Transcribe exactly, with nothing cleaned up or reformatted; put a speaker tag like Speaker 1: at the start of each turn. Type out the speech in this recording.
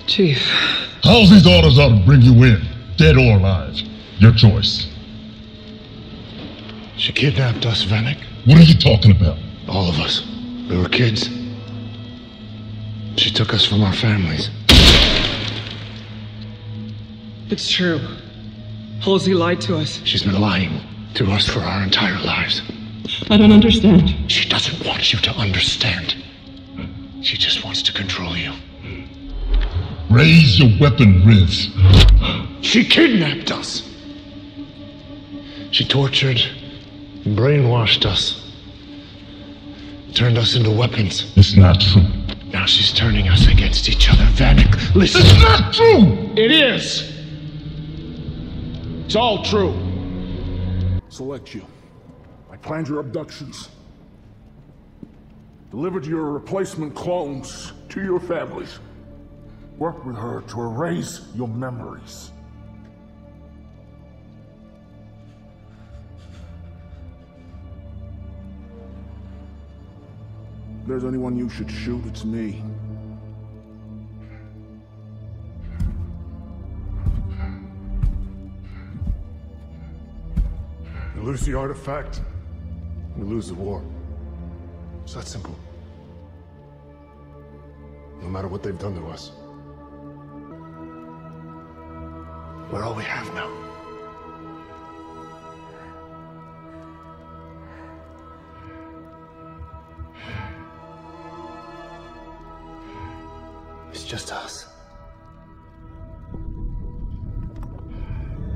Speaker 1: Chief.
Speaker 2: How's these orders ought to bring you in, dead or alive? Your choice.
Speaker 3: She kidnapped us, Vannak.
Speaker 2: What are you talking about?
Speaker 3: All of us. We were kids. She took us from our families.
Speaker 1: It's true. Halsey lied to us.
Speaker 3: She's been lying to us for our entire lives.
Speaker 1: I don't understand.
Speaker 3: She doesn't want you to understand. She just wants to control you.
Speaker 2: Raise your weapon, Riz.
Speaker 3: She kidnapped us. She tortured and brainwashed us. Turned us into weapons.
Speaker 2: It's not true.
Speaker 3: Now she's turning us against each other. Vannak, listen.
Speaker 2: It's not true!
Speaker 4: It is! It's all true.
Speaker 5: Select you. I planned your abductions. Delivered your replacement clones to your families. Worked with her to erase your memories. If there's anyone you should shoot, it's me.
Speaker 3: You lose the artifact, we lose the war. It's that simple. No matter what they've done to us. We're all we have now. It's just us.